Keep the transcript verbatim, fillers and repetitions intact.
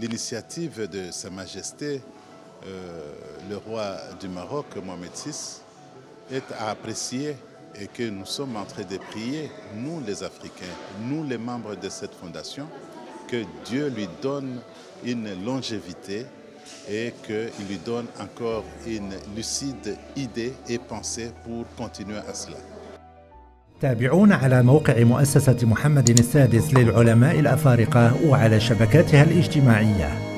l'initiative de Sa Majesté, euh, le roi du Maroc, Mohamed six, est à apprécier et que nous sommes en train de prier, nous les Africains, nous les membres de cette fondation, que Dieu lui donne une longévité et qu'il lui donne encore une lucide idée et pensée pour continuer à cela. تابعونا على موقع مؤسسة محمد السادس للعلماء الأفارقة وعلى شبكاتها الاجتماعية.